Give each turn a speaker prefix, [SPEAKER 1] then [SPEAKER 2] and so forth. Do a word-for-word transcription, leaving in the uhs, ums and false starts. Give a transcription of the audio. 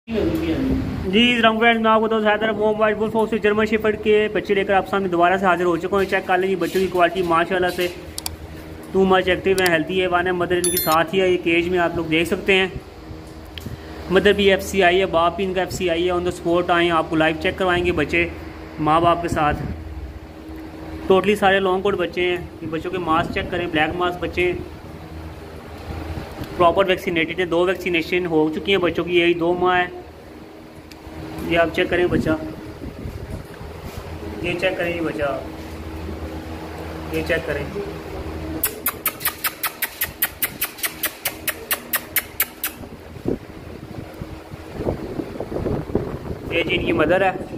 [SPEAKER 1] जी रंग फ्रेंड मैं आपको तो ज़्यादा मोबाइल वुल्फ हाउस से जर्मन शेफर्ड के बच्चे लेकर आप सामने दोबारा से हाजिर हो चुका हूँ। चेक कर लीजिए बच्चों की क्वालिटी माशाल्लाह से टू मच एक्टिव है, हेल्थी है। वन है मदर इनकी साथ ही है, ये केज में आप लोग देख सकते हैं। मदर भी एफ सी आई है, बाप भी इनका एफ सी आई है। ऑन द स्पॉट आए आपको लाइव चेक करवाएंगे बच्चे माँ बाप के साथ। टोटली सारे लॉन्ग कोट बच्चे हैं। ये बच्चों के मास्क चेक करें, ब्लैक मास्क बच्चे प्रॉपर वैक्सीनेटेड है। दो वैक्सीनेशन हो चुकी हैं बच्चों की, यही दो माह है। ये आप चेक करें बच्चा, ये चेक करें ये बच्चा, ये चेक करें। ये जी इनकी मदर है।